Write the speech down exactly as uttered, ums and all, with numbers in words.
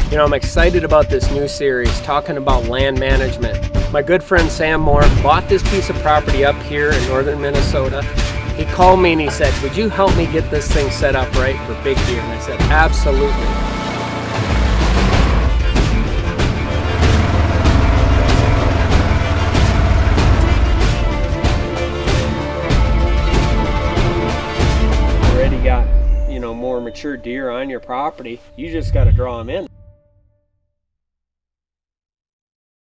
You know, I'm excited about this new series talking about land management. My good friend Sam Moore bought this piece of property up here in northern Minnesota. He called me and he said, would you help me get this thing set up right for big deer? And I said, absolutely. Got, you know, more mature deer on your property. You just got to draw them in.